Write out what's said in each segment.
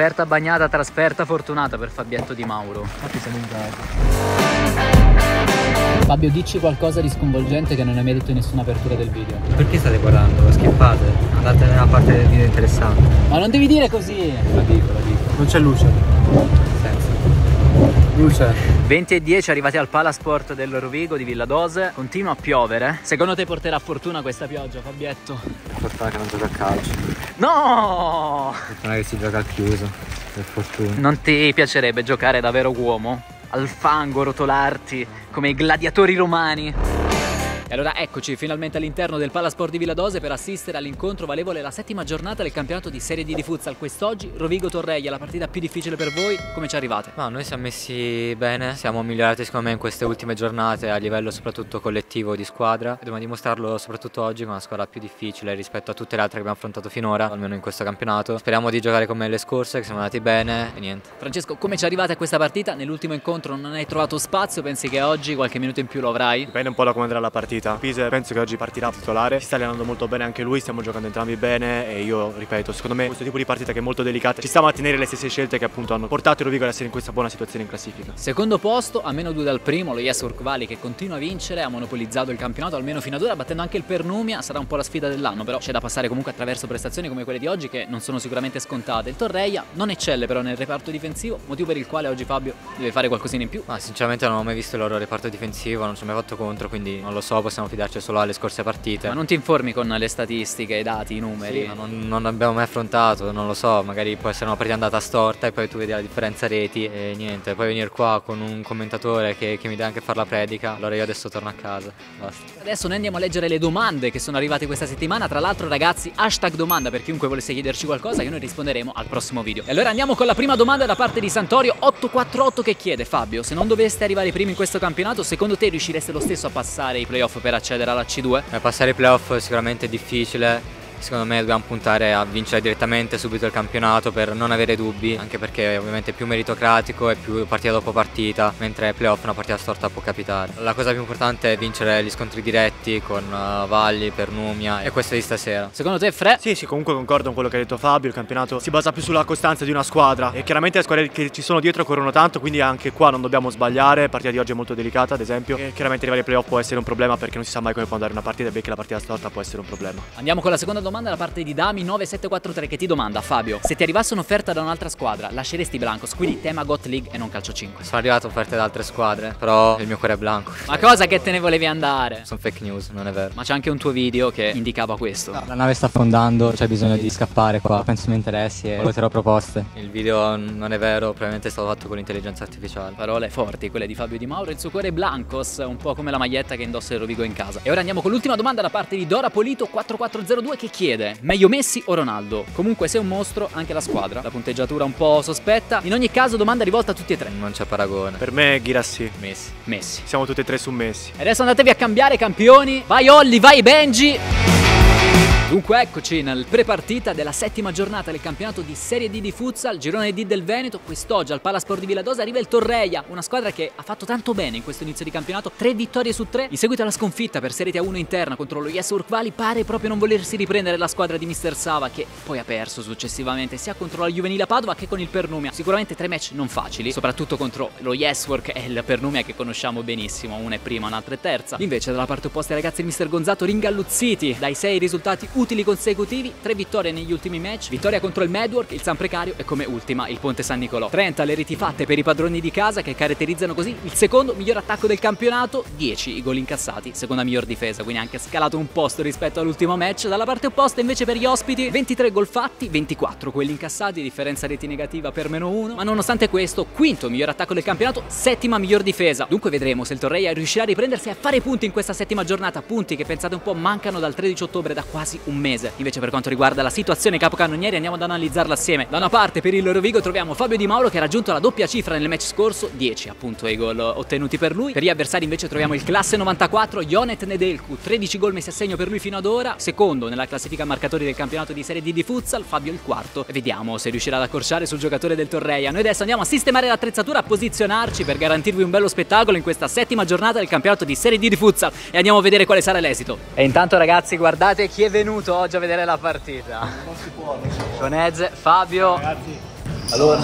Trasferta bagnata, trasferta fortunata per Fabietto Di Mauro. Infatti siamo in casa. Fabio, dici qualcosa di sconvolgente che non hai mai detto in nessuna apertura del video. Perché state guardando? Skippate. Andate nella parte del video interessante. Ma non devi dire così! La dico. Non c'è luce. Senza. Luce. 20:10 arrivati al Palasport del Rovigo di Villadose. Continua a piovere. Secondo te porterà fortuna questa pioggia, Fabietto? Fortuna che non gioca a calcio. No! Fortuna che si gioca al chiuso. Per fortuna. Non ti piacerebbe giocare da vero uomo? Al fango, rotolarti come i gladiatori romani? E allora eccoci finalmente all'interno del Palasport di Villadose per assistere all'incontro valevole la 7ª giornata del campionato di Serie D di futsal. Quest'oggi Rovigo-Torreglia, la partita più difficile per voi. Come ci arrivate? No, noi siamo messi bene, siamo migliorati secondo me in queste ultime giornate a livello soprattutto collettivo di squadra e dobbiamo dimostrarlo soprattutto oggi con una squadra più difficile rispetto a tutte le altre che abbiamo affrontato finora, almeno in questo campionato. Speriamo di giocare come le scorse, che siamo andati bene e niente. Francesco, come ci arrivate a questa partita? Nell'ultimo incontro non hai trovato spazio, pensi che oggi qualche minuto in più lo avrai? Dipende un po' da come andrà la partita. Pise penso che oggi partirà titolare, si sta allenando molto bene anche lui, stiamo giocando entrambi bene e io ripeto, secondo me questo tipo di partita che è molto delicata ci sta a mantenere le stesse scelte che appunto hanno portato il Rovigo ad essere in questa buona situazione in classifica. Secondo posto, a -2 dal primo, lo Yes Work Valley che continua a vincere, ha monopolizzato il campionato almeno fino ad ora, battendo anche il Pernumia. Sarà un po' la sfida dell'anno, però c'è da passare comunque attraverso prestazioni come quelle di oggi che non sono sicuramente scontate. Il Torreia non eccelle però nel reparto difensivo, motivo per il quale oggi Fabio deve fare qualcosina in più. Ma sinceramente non ho mai visto il loro reparto difensivo, non ci ho mai fatto contro, quindi non lo so, possiamo fidarci solo alle scorse partite. Ma non ti informi con le statistiche, i dati, i numeri? Sì, ma non abbiamo mai affrontato, non lo so, magari può essere una partita andata storta e poi tu vedi la differenza reti e niente, poi venire qua con un commentatore che mi deve anche fare la predica, allora io adesso torno a casa, basta. Adesso noi andiamo a leggere le domande che sono arrivate questa settimana, tra l'altro ragazzi #domanda per chiunque volesse chiederci qualcosa che noi risponderemo al prossimo video. E allora andiamo con la prima domanda da parte di Santorio 848 che chiede: Fabio, se non doveste arrivare primi in questo campionato, secondo te riuscireste lo stesso a passare i playoff per accedere alla C2? Passare i playoff sicuramente è difficile. Secondo me dobbiamo puntare a vincere direttamente subito il campionato per non avere dubbi, anche perché ovviamente è più meritocratico e più partita dopo partita, mentre playoff una partita storta può capitare. La cosa più importante è vincere gli scontri diretti con Valli, Pernumia e questo di stasera. Secondo te Fre? Sì, comunque concordo con quello che ha detto Fabio, il campionato si basa più sulla costanza di una squadra e chiaramente le squadre che ci sono dietro corrono tanto, quindi anche qua non dobbiamo sbagliare, la partita di oggi è molto delicata ad esempio e chiaramente arrivare ai playoff può essere un problema perché non si sa mai come può andare una partita e beh che la partita storta può essere un problema. Andiamo con la seconda domanda da parte di Dami9743 che ti domanda: Fabio, se ti arrivasse un'offerta da un'altra squadra lasceresti Blancos, quindi tema GOT League e non calcio 5? Sono arrivate offerte da altre squadre, però il mio cuore è bianco. Ma cosa che te ne volevi andare? Sono fake news, non è vero. Ma c'è anche un tuo video che indicava questo. No, la nave sta affondando, c'è bisogno di scappare qua, penso mi interessi e voterò proposte. Il video non è vero, probabilmente è stato fatto con l'intelligenza artificiale. Parole forti, quelle di Fabio Di Mauro, il suo cuore è Blancos, un po' come la maglietta che indossa il Rovigo in casa. E ora andiamo con l'ultima domanda da parte di Dora Polito 4402 che chiede: meglio Messi o Ronaldo? Comunque sei un mostro, anche la squadra. La punteggiatura un po' sospetta. In ogni caso domanda rivolta a tutti e tre. Non c'è paragone. Per me Ghirassi. Messi. Siamo tutti e tre su Messi. E adesso andatevi a cambiare campioni. Vai Olli, vai Benji. Dunque eccoci nel pre-partita della 7ª giornata del campionato di Serie D di futsal, girone D del Veneto. Quest'oggi al Palasport di Villadose arriva il Torreia, una squadra che ha fatto tanto bene in questo inizio di campionato, 3 vittorie su 3. In seguito alla sconfitta per Serie A1 interna contro lo Yes Work Valley, pare proprio non volersi riprendere la squadra di Mister Sava, che poi ha perso successivamente sia contro la Juvenile Padova che con il Pernumia. Sicuramente 3 match non facili, soprattutto contro lo Yes Work e il Pernumia che conosciamo benissimo, una è prima, un'altra è terza. Invece dalla parte opposta i ragazzi di Mister Gonzato ringalluzziti dai 6 risultati utili consecutivi, 3 vittorie negli ultimi match, vittoria contro il Medwork, il San Precario e come ultima il Ponte San Nicolò. 30 le reti fatte per i padroni di casa che caratterizzano così il secondo miglior attacco del campionato, 10 i gol incassati, seconda miglior difesa, quindi anche scalato un posto rispetto all'ultimo match. Dalla parte opposta invece per gli ospiti 23 gol fatti, 24 quelli incassati, differenza reti negativa per -1, ma nonostante questo quinto miglior attacco del campionato, settima miglior difesa. Dunque vedremo se il Torreia riuscirà a riprendersi a fare punti in questa 7ª giornata, punti che pensate un po' mancano dal 13 ottobre, da quasi un mese. Invece per quanto riguarda la situazione capocannonieri andiamo ad analizzarla assieme. Da una parte per il Rovigo troviamo Fabio Di Mauro che ha raggiunto la doppia cifra nel match scorso, 10 appunto i gol ottenuti per lui. Per gli avversari invece troviamo il classe 94 Jonet Nedelcu, 13 gol messi a segno per lui fino ad ora, secondo nella classifica marcatori del campionato di Serie D di futsal, Fabio il quarto, e vediamo se riuscirà ad accorciare sul giocatore del Torreia. Noi adesso andiamo a sistemare l'attrezzatura, a posizionarci per garantirvi un bello spettacolo in questa 7ª giornata del campionato di Serie D di futsal e andiamo a vedere quale sarà l'esito. E intanto ragazzi guardate chi è venuto oggi a vedere la partita. Non si può. Con Eze, Fabio. Ragazzi, Allora,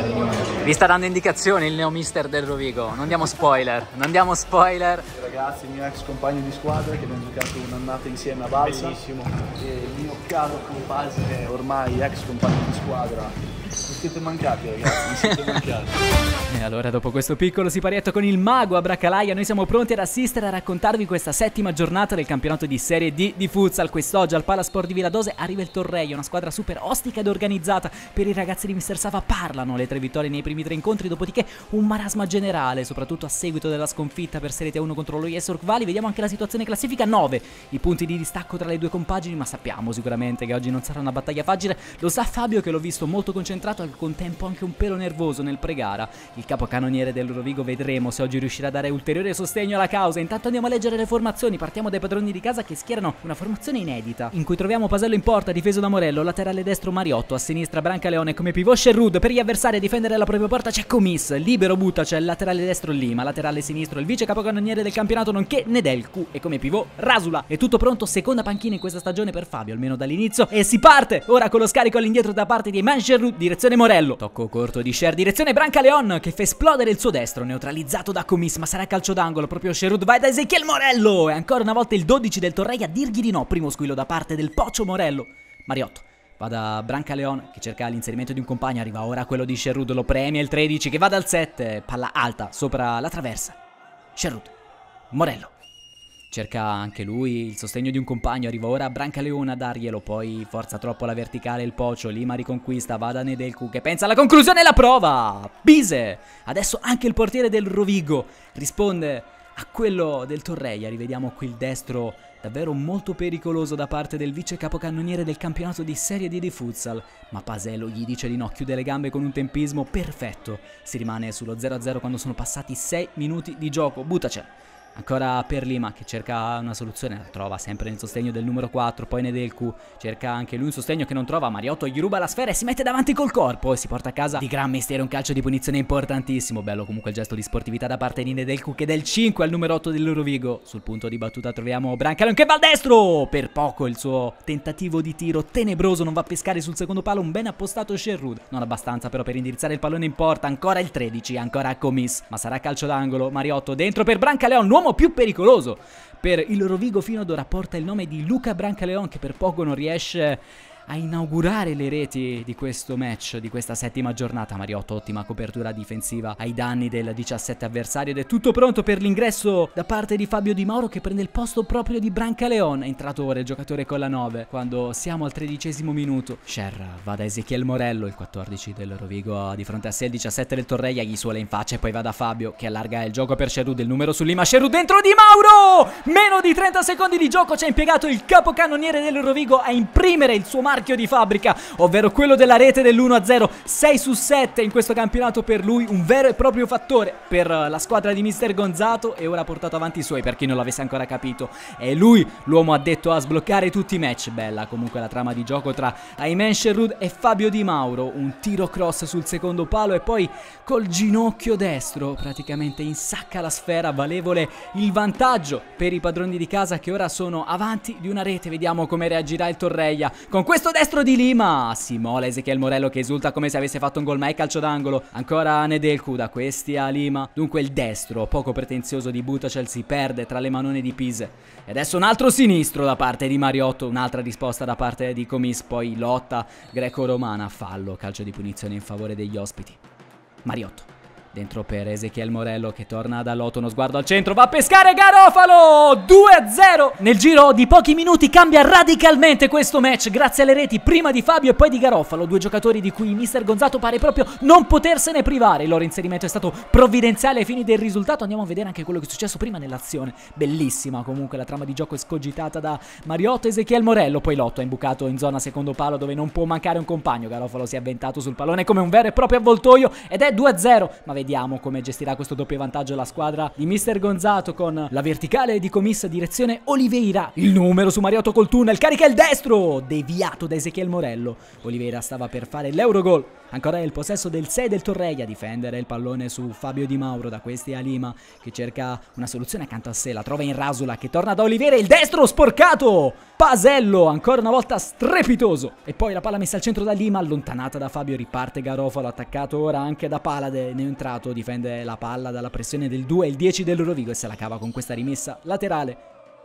vi sta dando indicazioni il neomister del Rovigo. Non diamo spoiler, non diamo spoiler. Ragazzi, il mio ex compagno di squadra che abbiamo giocato un'annata insieme a Balsa. Bellissimo. E il mio caro compagno, ormai ex compagno di squadra. Mi siete mancati, ragazzi, mi siete mancati. E allora, dopo questo piccolo siparietto con il mago a Bracalaia, noi siamo pronti ad assistere a raccontarvi questa settima giornata del campionato di Serie D di futsal. Quest'oggi al Palasport di Villadose arriva il Torreia, una squadra super ostica ed organizzata. Per i ragazzi di Mister Sava parlano le 3 vittorie nei primi 3 incontri, dopodiché un marasma generale, soprattutto a seguito della sconfitta per Serie T1 contro lo Yes Ork Valley. Vediamo anche la situazione classifica: 9 i punti di distacco tra le due compagini, ma sappiamo sicuramente che oggi non sarà una battaglia facile. Lo sa Fabio, che l'ho visto molto concentrato, al contempo anche un pelo nervoso nel pregara. Il capocannoniere del Rovigo, vedremo se oggi riuscirà a dare ulteriore sostegno alla causa. Intanto andiamo a leggere le formazioni. Partiamo dai padroni di casa, che schierano una formazione inedita, in cui troviamo Pasello in porta, difeso da Morello, laterale destro Mariotto, a sinistra Brancaleone, come pivot Sherwood. Per gli avversari a difendere la propria porta c'è Comis, libero Butace, laterale destro Lima, laterale sinistro il vice capocannoniere del campionato nonché Nedelcu, e come pivot Rasula. È tutto pronto, seconda panchina in questa stagione per Fabio, almeno dall'inizio, e si parte ora con lo scarico all'indietro da parte di Eman Sherwood, direzione Morello. Tocco corto di Sher, direzione Brancaleon, che fa esplodere il suo destro, neutralizzato da Comis, ma sarà calcio d'angolo. Proprio Sherwood vai da Ezechiel Morello, e ancora una volta il 12 del Torreia a dirgli di no. Primo squillo da parte del Pocio Morello. Mariotto va da Brancaleon, che cerca l'inserimento di un compagno, arriva ora quello di Sherwood, lo premia il 13 che va dal 7, palla alta sopra la traversa. Sherwood, Morello cerca anche lui il sostegno di un compagno, arriva ora Brancaleone a darglielo, poi forza troppo la verticale il Pocio, Lima riconquista, va da Nedelcu che pensa alla conclusione e la prova. Bise, adesso anche il portiere del Rovigo risponde a quello del Torreia. Rivediamo qui il destro davvero molto pericoloso da parte del vice capocannoniere del campionato di Serie D di futsal, ma Pasello gli dice di no, chiude le gambe con un tempismo perfetto. Si rimane sullo 0-0 quando sono passati 6 minuti di gioco. Buttace ancora per Lima, che cerca una soluzione, la trova sempre nel sostegno del numero 4, poi Nedelcu cerca anche lui un sostegno che non trova. Mariotto gli ruba la sfera e si mette davanti col corpo e si porta a casa di gran mestiere un calcio di punizione importantissimo. Bello comunque il gesto di sportività da parte di Nedelcu, che del 5 al numero 8 del Rovigo. Sul punto di battuta troviamo Brancaleone che va al destro, per poco il suo tentativo di tiro tenebroso non va a pescare sul secondo palo un ben appostato Sherwood, non abbastanza però per indirizzare il pallone in porta. Ancora il 13, ancora a Comis, ma sarà calcio d'angolo. Mariotto dentro per Brancaleone, l'uomo più pericoloso per il Rovigo fino ad ora, porta il nome di Luca Brancaleone, che per poco non riesce a inaugurare le reti di questo match, di questa settima giornata. Mariotto, ottima copertura difensiva ai danni del 17 avversario, ed è tutto pronto per l'ingresso da parte di Fabio Di Mauro, che prende il posto proprio di Brancaleone. È entrato ora il giocatore con la 9 quando siamo al 13° minuto. Sher va da Ezechiel Morello, il 14 del Rovigo di fronte a sé, il 17 del Torreia gli suola in faccia, e poi va da Fabio che allarga il gioco per Sherwood, il numero su Lima. Sherwood dentro Di Mauro, meno di 30 secondi di gioco, ci ha impiegato il capocannoniere del Rovigo a imprimere il suo marchio di fabbrica, ovvero quello della rete dell'1-0. 6 su 7 in questo campionato per lui, un vero e proprio fattore per la squadra di Mister Gonzato, e ora ha portato avanti i suoi. Per chi non l'avesse ancora capito, è lui l'uomo addetto a sbloccare tutti i match. Bella comunque la trama di gioco tra Ayman Sherwood e Fabio Di Mauro, un tiro cross sul secondo palo e poi col ginocchio destro praticamente insacca la sfera, valevole il vantaggio per i padroni di casa, che ora sono avanti di una rete. Vediamo come reagirà il Torreia con questo destro di Lima. Si mola Ezechiel Morello che esulta come se avesse fatto un gol, ma è calcio d'angolo. Ancora Nedelcu da questi a Lima. Dunque il destro poco pretenzioso di Butacel si perde tra le manone di Pise, e adesso un altro sinistro da parte di Mariotto, un'altra risposta da parte di Comis, poi lotta greco-romana, fallo, calcio di punizione in favore degli ospiti. Mariotto dentro per Ezechiel Morello che torna dall'otto, uno sguardo al centro, va a pescare Garofalo, 2-0. Nel giro di pochi minuti cambia radicalmente questo match grazie alle reti prima di Fabio e poi di Garofalo, due giocatori di cui Mister Gonzato pare proprio non potersene privare. Il loro inserimento è stato provvidenziale ai fini del risultato. Andiamo a vedere anche quello che è successo prima nell'azione, bellissima comunque la trama di gioco escogitata da Mariotto. Ezechiel Morello, poi Lotto ha imbucato in zona secondo palo dove non può mancare un compagno. Garofalo si è avventato sul pallone come un vero e proprio avvoltoio ed è 2-0, ma vediamo come gestirà questo doppio vantaggio la squadra di Mister Gonzato con la verticale di Comis direzione Oliveira, il numero su Mariotto col tunnel, carica il destro deviato da Ezechiel Morello. Oliveira stava per fare l'Eurogol. Ancora il possesso del 6 del Torreia a difendere il pallone su Fabio Di Mauro, da questi a Lima che cerca una soluzione accanto a sé, la trova in Rasula che torna da Oliveira, il destro sporcato Pasello, ancora una volta strepitoso. E poi la palla messa al centro da Lima, allontanata da Fabio, riparte Garofalo, attaccato ora anche da Palade, neoentrato, difende la palla dalla pressione del 2 e il 10 del Rovigo e se la cava con questa rimessa laterale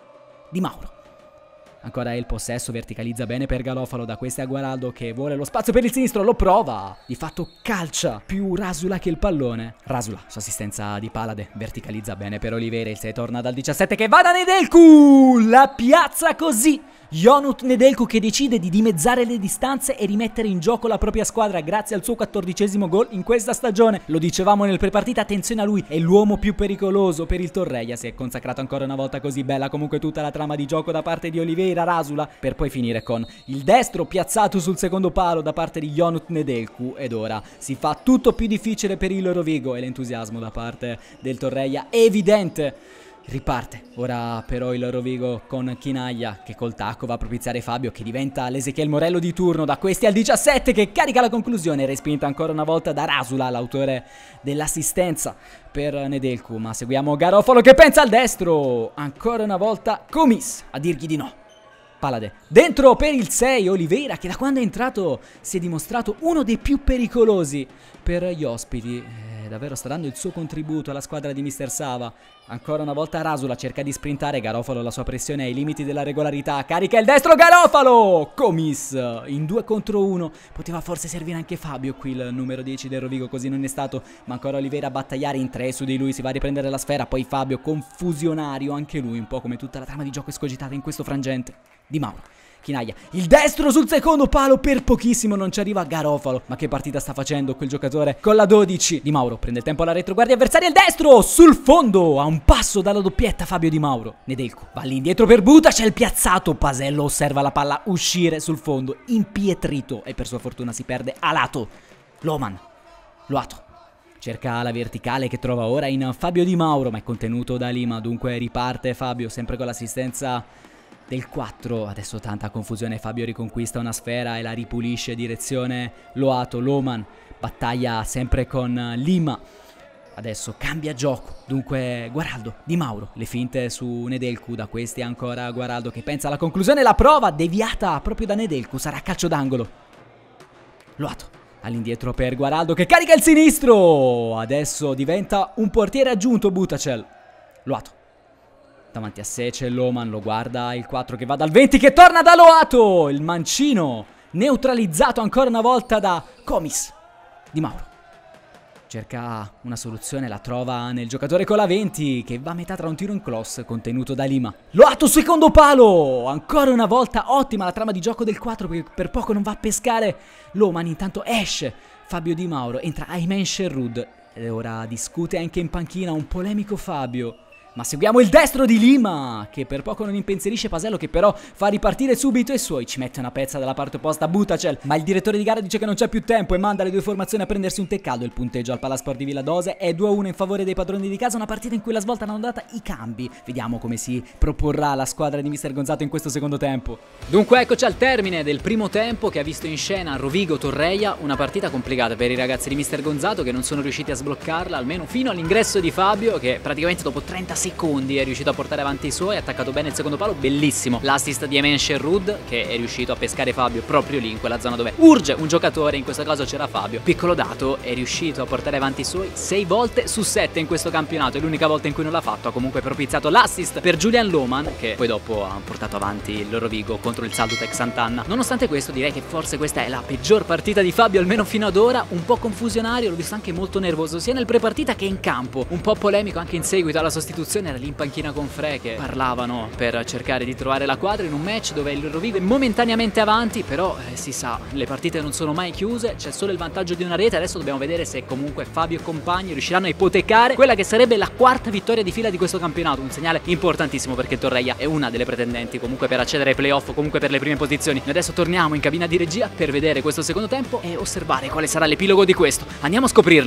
di Mauro. Ancora il possesso, verticalizza bene per Garofalo, da queste a Guaraldo che vuole lo spazio per il sinistro, lo prova, di fatto calcia più Rasula che il pallone. Rasula su assistenza di Palade, verticalizza bene per Oliveira, il 6 torna dal 17 che va da Nedelcu, la piazza così. Jonut Nedelcu che decide di dimezzare le distanze e rimettere in gioco la propria squadra grazie al suo 14° gol in questa stagione. Lo dicevamo nel prepartita, attenzione a lui, è l'uomo più pericoloso per il Torreia, si è consacrato ancora una volta così. Bella comunque tutta la trama di gioco da parte di Oliveira, Rasula, per poi finire con il destro piazzato sul secondo palo da parte di Jonut Nedelcu ed ora si fa tutto più difficile per il Rovigo e l'entusiasmo da parte del Torreia è evidente. Riparte ora però il Rovigo con Chinaglia che col tacco va a propiziare Fabio che diventa l'Ezechiel Morello di turno, da questi al 17 che carica la conclusione, respinta ancora una volta da Rasula, l'autore dell'assistenza per Nedelcu, ma seguiamo Garofalo che pensa al destro, ancora una volta Comis a dirgli di no. Palade dentro per il 6, Oliveira che da quando è entrato si è dimostrato uno dei più pericolosi per gli ospiti. Davvero sta dando il suo contributo alla squadra di Mister Sava. Ancora una volta Rasula cerca di sprintare, Garofalo la sua pressione ai limiti della regolarità, carica il destro, Garofalo! Comis in 2 contro 1, poteva forse servire anche Fabio qui il numero 10 del Rovigo, così non è stato, ma ancora Oliveira a battagliare in 3 su di lui, si va a riprendere la sfera, poi Fabio confusionario anche lui, un po' come tutta la trama di gioco escogitata in questo frangente di Mauro. Chinaglia, il destro sul secondo palo, per pochissimo non ci arriva Garofalo, ma che partita sta facendo quel giocatore con la 12. Di Mauro prende il tempo alla retroguardia avversaria, il destro sul fondo, a un passo dalla doppietta Fabio Di Mauro. Nedelcu va all'indietro per Buta, c'è il piazzato, Pasello osserva la palla uscire sul fondo, impietrito e per sua fortuna si perde a lato. Loato cerca la verticale che trova ora in Fabio Di Mauro, ma è contenuto da Lima, dunque riparte Fabio sempre con l'assistenza del 4, adesso tanta confusione, Fabio riconquista una sfera e la ripulisce direzione Loato, Loman battaglia sempre con Lima, adesso cambia gioco, dunque Guaraldo, Di Mauro, le finte su Nedelcu, da questi ancora Guaraldo che pensa alla conclusione, la prova deviata proprio da Nedelcu, sarà calcio d'angolo. Loato all'indietro per Guaraldo che carica il sinistro, adesso diventa un portiere aggiunto Butacel. Loato davanti a sé c'è Loman, lo guarda il 4 che va dal 20 che torna da Loato, il mancino neutralizzato ancora una volta da Comis. Di Mauro cerca una soluzione, la trova nel giocatore con la 20 che va a metà tra un tiro in cross contenuto da Lima. Loato secondo palo, ancora una volta ottima la trama di gioco del 4 perché per poco non va a pescare Loman, intanto esce Fabio Di Mauro, entra Aymen Sherrud e ora discute anche in panchina un polemico Fabio. Ma seguiamo il destro di Lima che per poco non impensierisce Pasello che però fa ripartire subito i suoi, ci mette una pezza dalla parte opposta Butacel, ma il direttore di gara dice che non c'è più tempo e manda le due formazioni a prendersi un tè caldo. Il punteggio al Palasport di Villadose è 2-1 in favore dei padroni di casa, una partita in cui la svolta hanno data i cambi. Vediamo come si proporrà la squadra di Mister Gonzato in questo secondo tempo. Dunque eccoci al termine del primo tempo che ha visto in scena Rovigo-Torreia, una partita complicata per i ragazzi di Mister Gonzato che non sono riusciti a sbloccarla almeno fino all'ingresso di Fabio che praticamente dopo 30 secondi è riuscito a portare avanti i suoi, ha attaccato bene il secondo palo, bellissimo l'assist di Aymen Sherrud che è riuscito a pescare Fabio proprio lì in quella zona dove urge un giocatore, in questo caso c'era Fabio. Piccolo dato, è riuscito a portare avanti i suoi 6 volte su 7 in questo campionato e l'unica volta in cui non l'ha fatto ha comunque propiziato l'assist per Julian Loman che poi dopo ha portato avanti il Rovigo contro il Saldutec Sant'Anna. Nonostante questo direi che forse questa è la peggior partita di Fabio almeno fino ad ora, un po' confusionario, l'ho visto anche molto nervoso sia nel prepartita che in campo, un po' polemico anche in seguito alla sostituzione, era lì in panchina con Fre che parlavano per cercare di trovare la quadra in un match dove il Rovigo è momentaneamente avanti, però si sa, le partite non sono mai chiuse, c'è solo il vantaggio di una rete, adesso dobbiamo vedere se comunque Fabio e compagni riusciranno a ipotecare quella che sarebbe la 4ª vittoria di fila di questo campionato, un segnale importantissimo perché il Torreia è una delle pretendenti comunque per accedere ai playoff, comunque per le prime posizioni. Noi adesso torniamo in cabina di regia per vedere questo secondo tempo e osservare quale sarà l'epilogo di questo, andiamo a scoprirlo.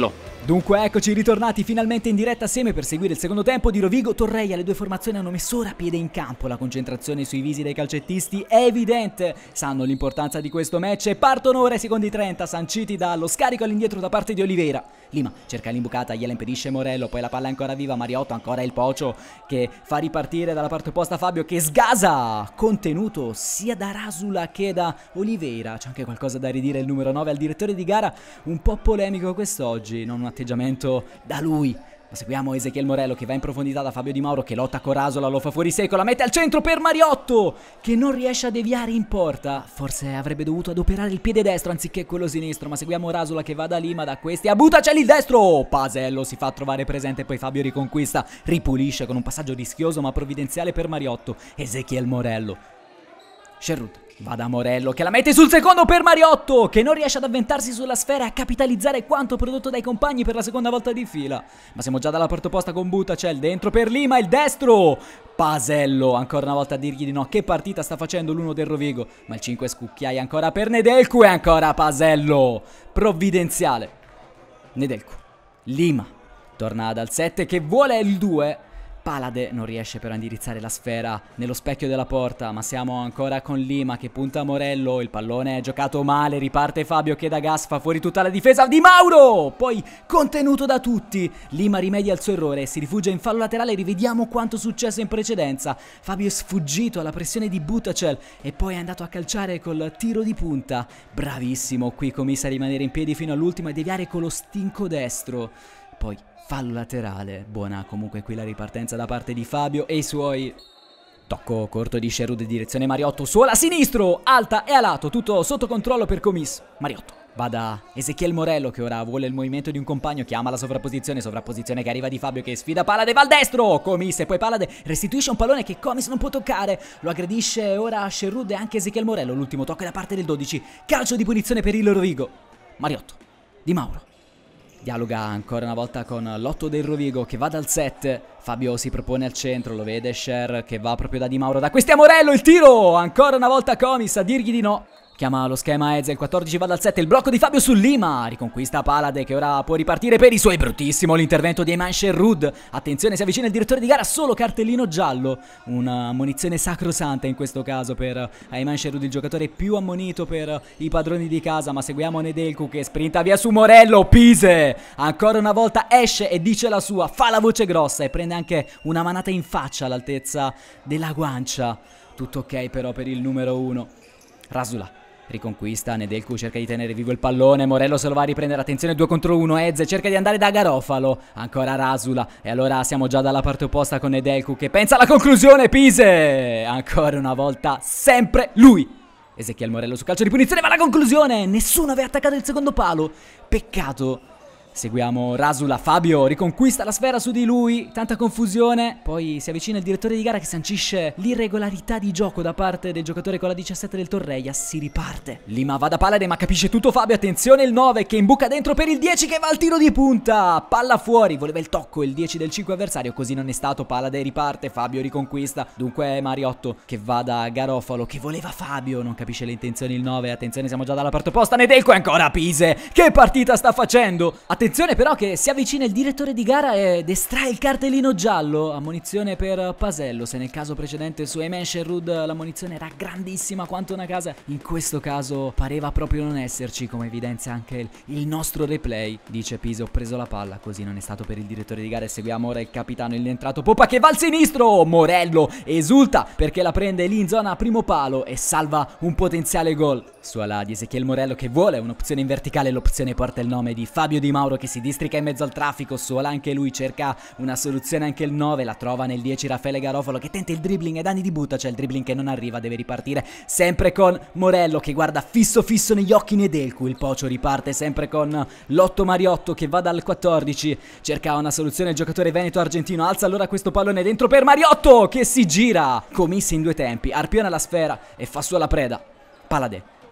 Dunque eccoci ritornati finalmente in diretta assieme per seguire il secondo tempo di Rovigo-Torreia. Le due formazioni hanno messo ora piede in campo, la concentrazione sui visi dei calcettisti è evidente, sanno l'importanza di questo match e partono ora ai secondi 30 sanciti dallo scarico all'indietro da parte di Oliveira. Lima cerca l'imbucata, gliela impedisce Morello, poi la palla è ancora viva, Mariotto, ancora il Pocio che fa ripartire dalla parte opposta Fabio che sgasa, contenuto sia da Rasula che da Oliveira. C'è anche qualcosa da ridire il numero 9 al direttore di gara, un po' polemico quest'oggi, non un atteggiamento da lui. Ma seguiamo Ezechiel Morello che va in profondità da Fabio Di Mauro che lotta con Rasola, lo fa fuori secco, la mette al centro per Mariotto che non riesce a deviare in porta. Forse avrebbe dovuto adoperare il piede destro anziché quello sinistro, ma seguiamo Rasola che va da Lima, da questi a Butacel il destro. Pasello si fa trovare presente, poi Fabio riconquista, ripulisce con un passaggio rischioso ma provvidenziale per Mariotto. Ezechiel Morello. Sherwood va da Morello che la mette sul secondo per Mariotto che non riesce ad avventarsi sulla sfera e a capitalizzare quanto prodotto dai compagni per la seconda volta di fila. Ma siamo già dalla parte opposta con Butacel, dentro per Lima, il destro. Pasello ancora una volta a dirgli di no. Che partita sta facendo l'uno del Rovigo, ma il 5 scucchiaia ancora per Nedelcu e ancora Pasello. Provvidenziale. Nedelcu. Lima torna dal 7 che vuole il 2. Palade non riesce però a indirizzare la sfera nello specchio della porta, ma siamo ancora con Lima che punta a Morello, il pallone è giocato male, riparte Fabio che da gas fa fuori tutta la difesa Di Mauro, poi contenuto da tutti, Lima rimedia il suo errore, si rifugia in fallo laterale, rivediamo quanto successo in precedenza, Fabio è sfuggito alla pressione di Butacel e poi è andato a calciare col tiro di punta, bravissimo qui Comissa a rimanere in piedi fino all'ultimo e deviare con lo stinco destro, poi fallo laterale, buona comunque qui la ripartenza da parte di Fabio e i suoi. Tocco corto di Sherwood in direzione Mariotto, suola sinistro, alta e a lato, tutto sotto controllo per Comis. Mariotto va da Ezechiel Morello che ora vuole il movimento di un compagno, chiama la sovrapposizione che arriva di Fabio che sfida Palade, va al destro, Comis e poi Palade restituisce un pallone che Comis non può toccare, lo aggredisce ora Sherwood e anche Ezechiel Morello, l'ultimo tocco è da parte del 12, calcio di punizione per il Rovigo. Mariotto, Di Mauro. Dialoga ancora una volta con l'8 del Rovigo che va dal 7. Fabio si propone al centro, lo vede Sher che va proprio da Di Mauro. Da questi a Morello il tiro! Ancora una volta Comis a dirgli di no. Chiama lo schema Eze, il 14 va dal 7, il blocco di Fabio su Lima, riconquista Palade che ora può ripartire per i suoi, bruttissimo l'intervento di Ayman Sherwood, attenzione si avvicina il direttore di gara, solo cartellino giallo, una ammonizione sacrosanta in questo caso per Ayman Sherwood, il giocatore più ammonito per i padroni di casa, ma seguiamo Nedelcu che sprinta via su Morello, Pise, ancora una volta esce e dice la sua, fa la voce grossa e prende anche una manata in faccia all'altezza della guancia, tutto ok però per il numero 1, Rasula. Riconquista, Nedelcu cerca di tenere vivo il pallone, Morello se lo va a riprendere, attenzione 2 contro 1, Eze cerca di andare da Garofalo, ancora Rasula e allora siamo già dalla parte opposta con Nedelcu che pensa alla conclusione, Pise, ancora una volta sempre lui, Ezechiel Morello su calcio di punizione va alla conclusione, nessuno aveva attaccato il secondo palo, peccato. Seguiamo Rasula, Fabio riconquista la sfera su di lui, tanta confusione, poi si avvicina il direttore di gara che sancisce l'irregolarità di gioco da parte del giocatore con la 17 del Torreia, si riparte. Lima va da Palade ma capisce tutto Fabio, attenzione il 9 che imbuca dentro per il 10 che va al tiro di punta, palla fuori, voleva il tocco il 10 del 5 avversario, così non è stato, Palade riparte, Fabio riconquista, dunque Mariotto che va da Garofalo che voleva Fabio, non capisce le intenzioni il 9, attenzione siamo già dalla parte opposta, Nedelcu e ancora Pise, che partita sta facendo? Attenzione però che si avvicina il direttore di gara ed estrae il cartellino giallo, ammonizione per Pasello, se nel caso precedente su Ayman Sherwood l'ammonizione era grandissima quanto una casa, in questo caso pareva proprio non esserci, come evidenzia anche il nostro replay, dice Pise ho preso la palla, così non è stato per il direttore di gara e seguiamo ora il capitano, il entrato Popa che va al sinistro, Morello esulta perché la prende lì in zona primo palo e salva un potenziale gol, su ala di Ezechiel Morello che vuole un'opzione in verticale, l'opzione porta il nome di Fabio Di Mauro che si districa in mezzo al traffico, Sola anche lui cerca una soluzione, anche il 9 la trova nel 10 Raffaele Garofalo che tenta il dribbling e danni di butta, c'è il dribbling che non arriva, deve ripartire sempre con Morello che guarda fisso negli occhi Nedelcu, il Pocio riparte sempre con l'8 Mariotto che va dal 14, cerca una soluzione il giocatore veneto-argentino, alza allora questo pallone dentro per Mariotto che si gira, Comissi in 2 tempi, arpiona la sfera e fa sua la preda, Palade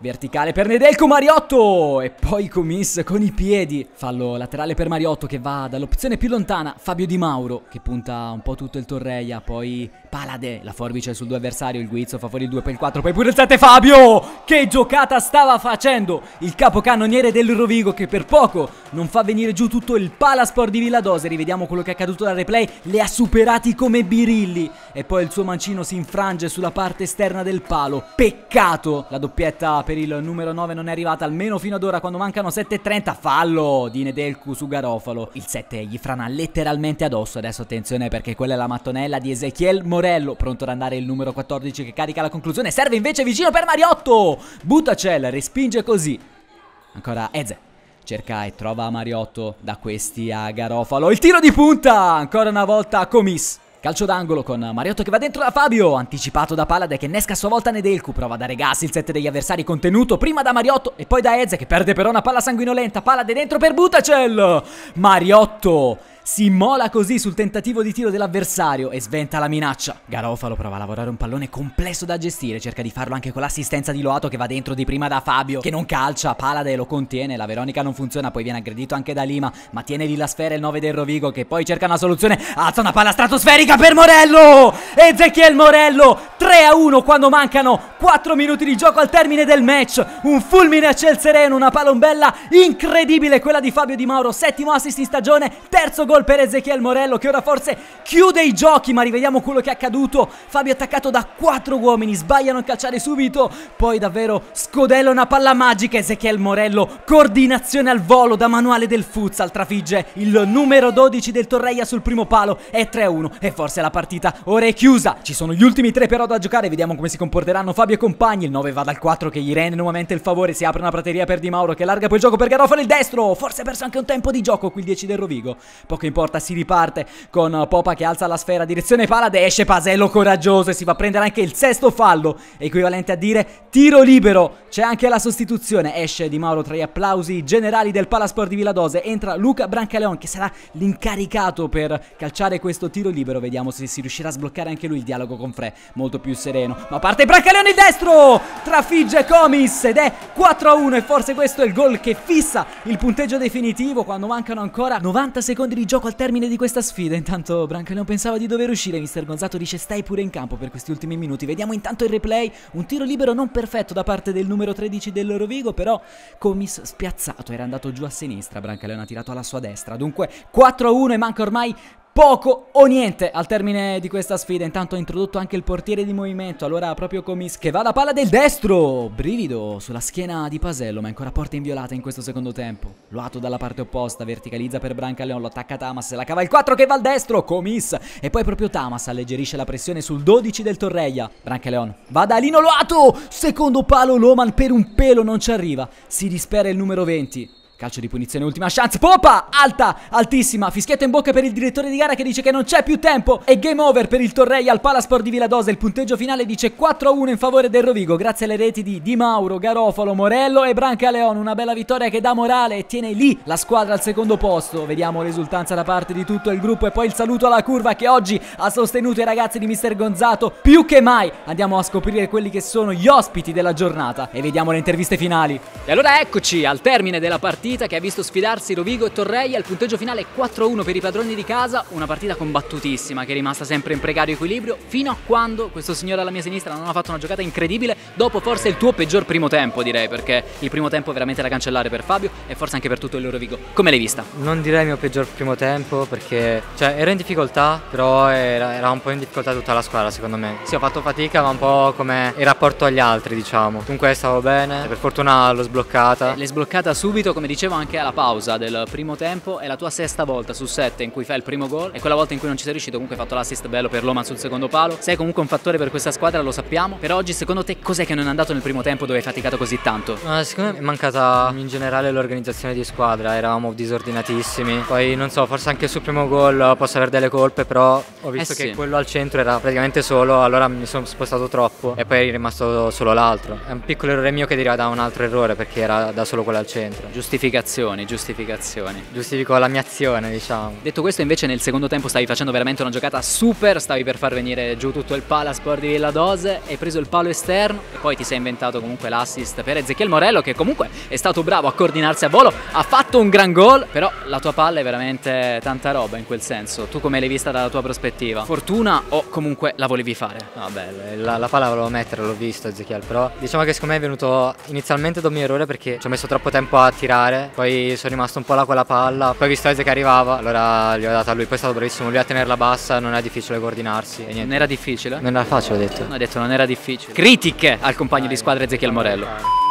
verticale per Nedelcu, Mariotto, e poi Comiss con i piedi, fallo laterale per Mariotto che va dall'opzione più lontana, Fabio Di Mauro che punta un po' tutto il Torreia, poi Palade, la forbice sul 2 avversario, il guizzo fa fuori il 2 per il 4, poi pure il 7, Fabio, che giocata stava facendo il capocannoniere del Rovigo, che per poco non fa venire giù tutto il Palasport di Villadosi. Rivediamo quello che è accaduto dal replay, le ha superati come birilli e poi il suo mancino si infrange sulla parte esterna del palo, peccato, la doppietta per il numero 9 non è arrivata almeno fino ad ora, quando mancano 7:30, fallo di Nedelcu su Garofalo, il 7 gli frana letteralmente addosso. Adesso attenzione perché quella è la mattonella di Ezequiel Morello, pronto ad andare il numero 14 che carica la conclusione, serve invece vicino per Mariotto, Butacel respinge così, ancora Eze cerca e trova Mariotto, da questi a Garofalo, il tiro di punta ancora una volta a Comiss. Calcio d'angolo con Mariotto che va dentro da Fabio, anticipato da Palade che innesca a sua volta Nedelcu, prova a dare gas, il 7 degli avversari contenuto prima da Mariotto e poi da Eze che perde però una palla sanguinolenta, Palade dentro per Butacel, Mariotto si immola così sul tentativo di tiro dell'avversario e sventa la minaccia. Garofalo prova a lavorare un pallone complesso da gestire, cerca di farlo anche con l'assistenza di Loato che va dentro di prima da Fabio che non calcia, Palade lo contiene, la Veronica non funziona, poi viene aggredito anche da Lima, ma tiene lì la sfera il 9 del Rovigo che poi cerca una soluzione, alza una palla stratosferica per Morello, Ezequiel Morello, 3-1 quando mancano 4 minuti di gioco al termine del match, un fulmine a ciel sereno, una palombella incredibile quella di Fabio Di Mauro, 7° assist in stagione, terzo gol per Ezequiel Morello che ora forse chiude i giochi, ma rivediamo quello che è accaduto. Fabio attaccato da 4 uomini, sbagliano a calciare subito, poi davvero scodella una palla magica, Ezequiel Morello, coordinazione al volo da manuale del futsal, trafigge il numero 12 del Torreia sul primo palo, è 3-1 e forse la partita ora è chiusa. Ci sono gli ultimi 3 però da giocare, vediamo come si comporteranno Fabio e compagni, il 9 va dal 4 che gli rende nuovamente il favore, si apre una prateria per Di Mauro che larga poi il gioco per Garofalo, il destro, forse ha perso anche un tempo di gioco qui il 10 del Rovigo, poco importa, si riparte con Popa che alza la sfera, direzione Palade, esce Pasello coraggioso e si va a prendere anche il 6° fallo, equivalente a dire tiro libero, c'è anche la sostituzione, esce Di Mauro tra gli applausi generali del Palasport di Villadose, entra Luca Brancaleon che sarà l'incaricato per calciare questo tiro libero, vediamo se si riuscirà a sbloccare anche lui il dialogo con Fre, molto più sereno, ma parte Brancaleon il destro, trafigge Comiss ed è 4-1 e forse questo è il gol che fissa il punteggio definitivo quando mancano ancora 90 secondi di gioco al termine di questa sfida. Intanto Brancaleon pensava di dover uscire, mister Gonzato dice stai pure in campo per questi ultimi minuti, vediamo intanto il replay, un tiro libero non perfetto da parte del numero 13 del Rovigo, però Comiss spiazzato, era andato giù a sinistra, Brancaleon ha tirato alla sua destra, dunque 4-1 e manca ormai poco o niente al termine di questa sfida. Intanto ha introdotto anche il portiere di movimento, allora proprio Comiss che va la palla del destro, brivido sulla schiena di Pasello, ma ancora porta inviolata in questo secondo tempo. Loato dalla parte opposta, verticalizza per Brancaleon, lo attacca Tamas, se la cava il 4 che va al destro, Comiss e poi proprio Tamas alleggerisce la pressione sul 12 del Torreia. Brancaleon va da Lino Loato, secondo palo Loman per un pelo non ci arriva, si dispera il numero 20. Calcio di punizione, ultima chance, Popa, alta, altissima, fischietto in bocca per il direttore di gara che dice che non c'è più tempo e game over per il Torreia al Palasport di Villadosa, il punteggio finale dice 4-1 in favore del Rovigo grazie alle reti di Di Mauro, Garofalo, Morello e Brancaleon, una bella vittoria che dà morale e tiene lì la squadra al secondo posto, vediamo l'esultanza da parte di tutto il gruppo e poi il saluto alla curva che oggi ha sostenuto i ragazzi di mister Gonzato, più che mai andiamo a scoprire quelli che sono gli ospiti della giornata e vediamo le interviste finali. E allora eccoci al termine della partita che ha visto sfidarsi Rovigo e Torreia, il punteggio finale 4-1 per i padroni di casa, una partita combattutissima che è rimasta sempre in precario equilibrio fino a quando questo signore alla mia sinistra non ha fatto una giocata incredibile dopo forse il tuo peggior primo tempo, direi, perché il primo tempo è veramente da cancellare per Fabio e forse anche per tutto il Rovigo. Come l'hai vista? Non direi il mio peggior primo tempo perché ero in difficoltà, però era un po' in difficoltà tutta la squadra secondo me. Sì, ho fatto fatica ma un po' come il rapporto agli altri, diciamo. Comunque stavo bene, per fortuna l'ho sbloccata. L'hai sbloccata subito, come dicevo anche alla pausa del primo tempo, è la tua 6ª volta su 7 in cui fai il primo gol e quella volta in cui non ci sei riuscito, comunque hai fatto l'assist bello per Loman sul secondo palo. Sei comunque un fattore per questa squadra, lo sappiamo, per oggi secondo te cos'è che non è andato nel primo tempo dove hai faticato così tanto? Secondo me è mancata in generale l'organizzazione di squadra, eravamo disordinatissimi, poi non so, forse anche sul primo gol posso avere delle colpe, però ho visto che quello al centro era praticamente solo, allora mi sono spostato troppo e poi è rimasto solo l'altro. È un piccolo errore mio che deriva da un altro errore perché era da solo quello al centro. Giustificato Giustificazioni. Giustifico la mia azione, diciamo. Detto questo, invece nel secondo tempo stavi facendo veramente una giocata super, stavi per far venire giù tutto il Palasport di Villadose, hai preso il palo esterno e poi ti sei inventato comunque l'assist per Ezequiel Morello, che comunque è stato bravo a coordinarsi a volo, ha fatto un gran gol, però la tua palla è veramente tanta roba in quel senso. Tu come l'hai vista dalla tua prospettiva? Fortuna o comunque la volevi fare? Vabbè, la palla volevo mettere, l'ho visto Ezequiel, però diciamo che secondo me è venuto inizialmente da un mio errore perché ci ho messo troppo tempo a tirare, poi sono rimasto un po' là con la palla, poi ho visto Eze che arrivava, allora gli ho data a lui, poi è stato bravissimo lui a tenerla bassa, non è difficile coordinarsi e niente. Non era difficile? Non era facile, ho detto. No, ha detto non era difficile. Critiche al compagno di squadra Ezequiel Morello.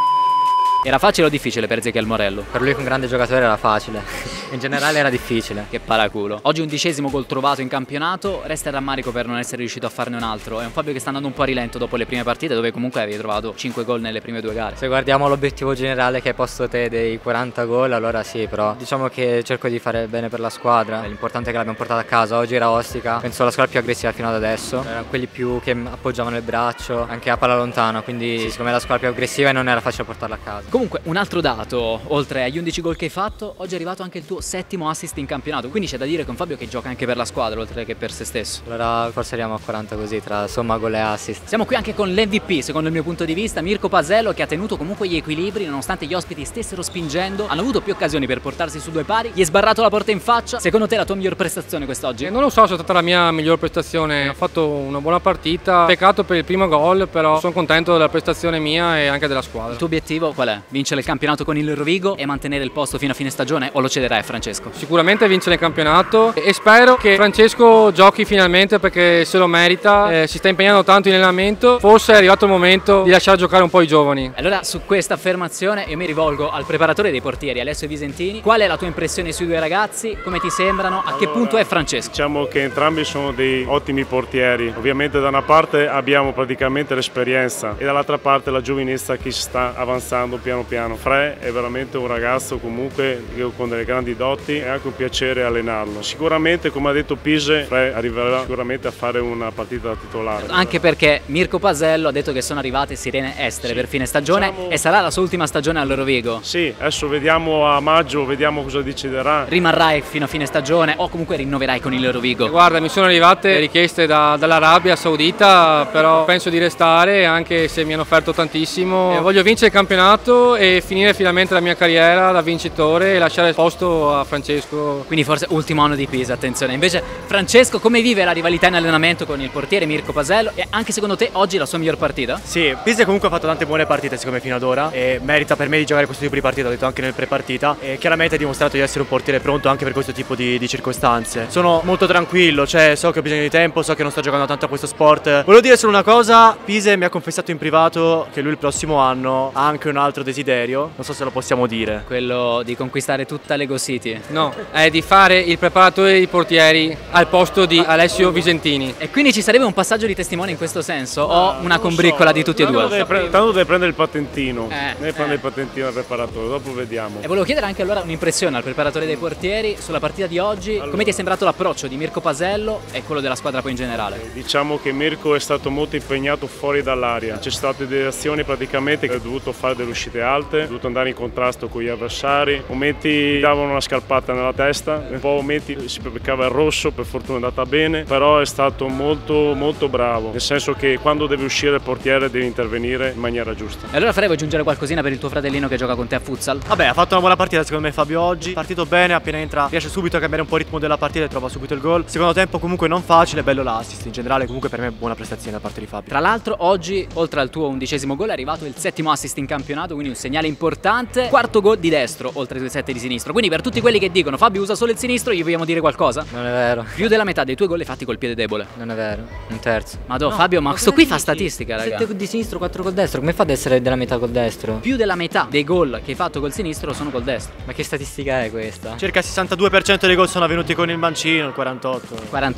Era facile o difficile per Ezequiel Morello? Per lui che è un grande giocatore era facile, in generale era difficile. Che paraculo. Oggi 11° gol trovato in campionato, resta il rammarico per non essere riuscito a farne un altro. È un Fabio che sta andando un po' a rilento dopo le prime partite, dove comunque avevi trovato 5 gol nelle prime 2 gare. Se guardiamo l'obiettivo generale che hai posto te dei 40 gol, allora sì, però diciamo che cerco di fare bene per la squadra. L'importante è che l'abbiamo portata a casa, oggi era Ostica, penso la squadra più aggressiva fino ad adesso. Erano quelli più che appoggiavano il braccio, anche a palla lontana, quindi sì, secondo me la squadra più aggressiva e non era facile portarla a casa. Comunque un altro dato, oltre agli 11 gol che hai fatto, oggi è arrivato anche il tuo 7° assist in campionato, quindi c'è da dire con Fabio che gioca anche per la squadra oltre che per se stesso. Allora forse arriviamo a 40 così, tra somma gol e assist. Siamo qui anche con l'MVP, secondo il mio punto di vista, Mirko Pasello, che ha tenuto comunque gli equilibri nonostante gli ospiti stessero spingendo, hanno avuto più occasioni per portarsi su 2 pari, gli è sbarrato la porta in faccia. Secondo te la tua miglior prestazione quest'oggi? Non lo so se è stata la mia miglior prestazione, ho fatto una buona partita, peccato per il primo gol, però sono contento della prestazione mia e anche della squadra. Il tuo obiettivo qual è? Vincere il campionato con il Rovigo e mantenere il posto fino a fine stagione o lo cederai a Francesco? Sicuramente vincere il campionato e spero che Francesco giochi finalmente perché se lo merita, si sta impegnando tanto in allenamento, forse è arrivato il momento di lasciare giocare un po' i giovani. Allora su questa affermazione io mi rivolgo al preparatore dei portieri, Alessio Visentini. Qual è la tua impressione sui 2 ragazzi? Come ti sembrano? A che punto è Francesco? Diciamo che entrambi sono dei ottimi portieri, ovviamente da una parte abbiamo praticamente l'esperienza e dall'altra parte la giovinezza che si sta avanzando piano piano. Fre è veramente un ragazzo comunque con delle grandi doti, è anche un piacere allenarlo. Sicuramente, come ha detto Pise, Fre arriverà sicuramente a fare una partita da titolare. Anche perché Mirko Pasello ha detto che sono arrivate sirene estere per fine stagione, diciamo, e sarà la sua ultima stagione all'Eurovigo. Sì, adesso vediamo a maggio, vediamo cosa deciderà. Rimarrai fino a fine stagione o comunque rinnoverai con il Eurovigo? Guarda, mi sono arrivate richieste dall'Arabia Saudita, però penso di restare anche se mi hanno offerto tantissimo. Voglio vincere il campionato e finire finalmente la mia carriera da vincitore e lasciare il posto a Francesco. Quindi forse ultimo anno di Pisa, attenzione. Invece Francesco, come vive la rivalità in allenamento con il portiere Mirko Pasello e anche secondo te oggi la sua miglior partita? Sì, Pisa comunque ha fatto tante buone partite secondo me fino ad ora e merita per me di giocare questo tipo di partita, l'ho detto anche nel pre-partita, e chiaramente ha dimostrato di essere un portiere pronto anche per questo tipo di circostanze. Sono molto tranquillo, cioè so che ho bisogno di tempo, so che non sta giocando tanto a questo sport. Volevo dire solo una cosa, Pisa mi ha confessato in privato che lui il prossimo anno ha anche un altro desiderio, non so se lo possiamo dire. Quello di conquistare tutta Lego City? No, è di fare il preparatore dei portieri al posto di Alessio Visentini. E quindi ci sarebbe un passaggio di testimone in questo senso o una combriccola di tutti e due? Tanto deve prendere il patentino, deve prendere il patentino al preparatore, dopo vediamo. E volevo chiedere anche allora un'impressione al preparatore dei portieri sulla partita di oggi. Allora, come ti è sembrato l'approccio di Mirko Pasello e quello della squadra poi in generale? Diciamo che Mirko è stato molto impegnato fuori dall'area, c'è state delle azioni praticamente che ha dovuto fare delle uscite alte, ha dovuto andare in contrasto con gli avversari, momenti davano una scarpata nella testa, un po' momenti si beccava il rosso, per fortuna è andata bene, però è stato molto bravo, nel senso che quando deve uscire il portiere deve intervenire in maniera giusta. E allora Fre, vuoi aggiungere qualcosina per il tuo fratellino che gioca con te a futsal? Vabbè, ha fatto una buona partita secondo me Fabio oggi, partito bene, appena entra riesce subito a cambiare un po' il ritmo della partita e trova subito il gol. Secondo tempo comunque non facile, bello l'assist, in generale comunque per me buona prestazione da parte di Fabio. Tra l'altro oggi oltre al tuo 11° gol è arrivato il 7° assist in campionato, quindi un segnale importante, 4º gol di destro oltre ai 7 di sinistro, quindi per tutti quelli che dicono Fabio usa solo il sinistro gli vogliamo dire qualcosa? Non è vero. Più della metà dei tuoi gol è fatti col piede debole. Non è vero, un terzo. No, Fabio, ma questo qui fa statistica, raga. 7 di sinistro, 4 col destro, come fa ad essere della metà col destro? Più della metà dei gol che hai fatto col sinistro sono col destro. Ma che statistica è questa? Circa il 62% dei gol sono avvenuti con il mancino, il 48.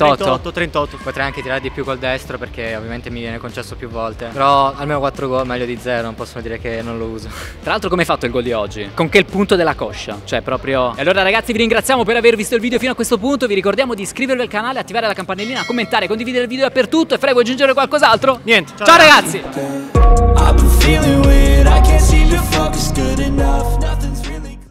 38. Potrei anche tirare di più col destro perché ovviamente mi viene concesso più volte. Però almeno 4 gol meglio di 0, non possono dire che non lo uso. Tra l'altro come hai fatto il gol di oggi? Con che punto della coscia? Cioè proprio... E allora ragazzi vi ringraziamo per aver visto il video fino a questo punto, vi ricordiamo di iscrivervi al canale, attivare la campanellina, commentare, condividere il video dappertutto. E Fre, vuoi aggiungere qualcos'altro? Niente. Ciao ragazzi!